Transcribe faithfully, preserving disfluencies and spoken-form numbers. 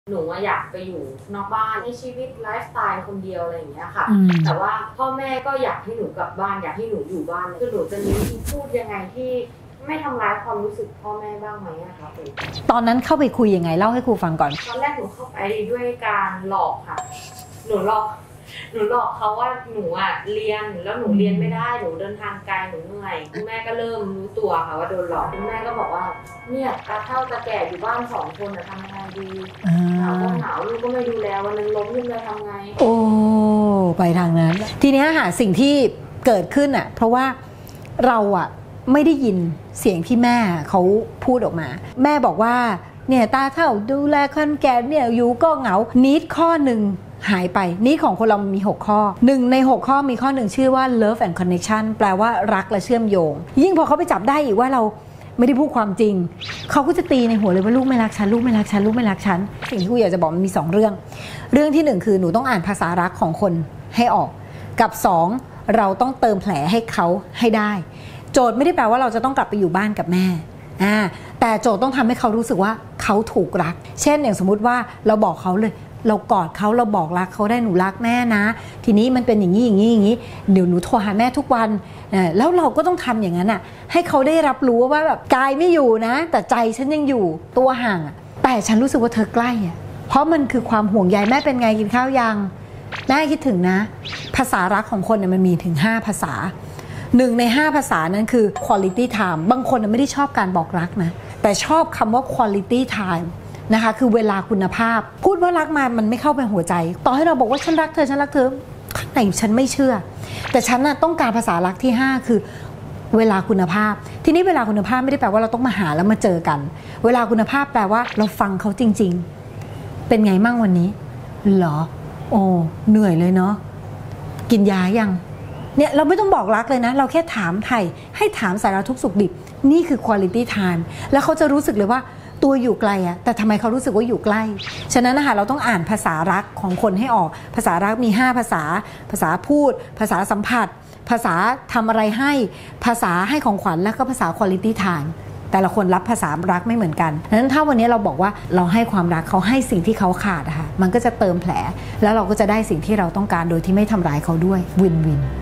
หนูอยากไปอยู่นอกบ้านในชีวิตไลฟ์สไตล์คนเดียวอะไรอย่างเงี้ยค่ะแต่ว่าพ่อแม่ก็อยากให้หนูกลับบ้านอยากให้หนูอยู่บ้านคือหนูจะมีที่พูดยังไงที่ไม่ทำร้ายความรู้สึกพ่อแม่บ้างไหมอะคะตอนนั้นเข้าไปคุยยังไงเล่าให้ครูฟังก่อนตอนแรกหนูเข้าไปด้วยการหลอกค่ะหนูหลอกหนูหลอกเขาว่าหนูอ่ะเรียนแล้วหนูเรียนไม่ได้หนูเดินทางไกลหนูเหนื่อยคุณแม่ก็เริ่มรู้ตัวค่ะว่าโดนหลอกคุณแม่ก็บอกว่าเนี่ยตาเฒ่าตาแก่อยู่บ้านสองคนจะทำยังไงดีหนาวก็หนาวลูกก็ไม่ดูแลวันนึงล้มขึ้นมาทำไงโอ้ไปทางนั้นทีนี้หาสิ่งที่เกิดขึ้นอ่ะเพราะว่าเราอ่ะไม่ได้ยินเสียงที่แม่เขาพูดออกมาแม่บอกว่าเนี่ยตาเฒ่าดูแลคนแก่เนี่ยอยู่ก็เหงานิดข้อหนึ่งหายไปนี่ของคนเรามีหกข้อหนึ่งในหกข้อมีข้อหนึ่งชื่อว่า love and connection แปลว่ารักและเชื่อมโยงยิ่งพอเขาไปจับได้อีกว่าเราไม่ได้พูดความจริงเขาก็จะตีในหัวเลยว่าลูกไม่รักฉันลูกไม่รักฉันลูกไม่รักฉันสิ่งที่กูอยากจะบอกมันมีสองเรื่องเรื่องที่หนึ่งคือหนูต้องอ่านภาษารักของคนให้ออกกับสองเราต้องเติมแผลให้เขาให้ได้โจทย์ไม่ได้แปลว่าเราจะต้องกลับไปอยู่บ้านกับแม่อ่าแต่โจทย์ต้องทำให้เขารู้สึกว่าเขาถูกรักเช่นอย่างสมมุติว่าเราบอกเขาเลยเรากอดเขาเราบอกรักเขาได้หนูรักแม่นะทีนี้มันเป็นอย่างนี้อย่างนี้อย่างนี้เดี๋ยวหนูโทรหาแม่ทุกวันแล้วเราก็ต้องทำอย่างนั้นอ่ะให้เขาได้รับรู้ว่าแบบกายไม่อยู่นะแต่ใจฉันยังอยู่ตัวห่างอ่ะแต่ฉันรู้สึกว่าเธอใกล้อ่ะเพราะมันคือความห่วงใยแม่เป็นไงกินข้าวยังแม่คิดถึงนะภาษารักของคนเนี่ยมันมีถึงห้าภาษาหนึ่งในห้าภาษานั้นคือ quality time บางคนไม่ได้ชอบการบอกรักนะแต่ชอบคำว่า quality timeนะคะคือเวลาคุณภาพพูดว่ารักมามันไม่เข้าไปหัวใจต่อให้เราบอกว่าฉันรักเธอฉันรักเธอข้างในฉันไม่เชื่อแต่ฉันน่ะต้องการภาษารักที่ห้าคือเวลาคุณภาพทีนี้เวลาคุณภาพไม่ได้แปลว่าเราต้องมาหาแล้วมาเจอกันเวลาคุณภาพแปลว่าเราฟังเขาจริงๆเป็นไงมั่งวันนี้เหรอโอ้เหนื่อยเลยเนาะกินยายังเนี่ยเราไม่ต้องบอกรักเลยนะเราแค่ถามไถ่ให้ถามสารทุกข์สุขดิบนี่คือ quality time แล้วเขาจะรู้สึกเลยว่าตัวอยู่ไกลอะแต่ทำไมเขารู้สึกว่าอยู่ใกล้ฉะนั้นนะคะเราต้องอ่านภาษารักของคนให้ออกภาษารักมีห้าภาษาภาษาพูดภาษาสัมผัสภาษาทำอะไรให้ภาษาให้ของขวัญและก็ภาษา quality time แต่ละคนรับภาษารักไม่เหมือนกันดังนั้นถ้าวันนี้เราบอกว่าเราให้ความรักเขาให้สิ่งที่เขาขาดอะค่ะมันก็จะเติมแผลแล้วเราก็จะได้สิ่งที่เราต้องการโดยที่ไม่ทำร้ายเขาด้วยวินวิน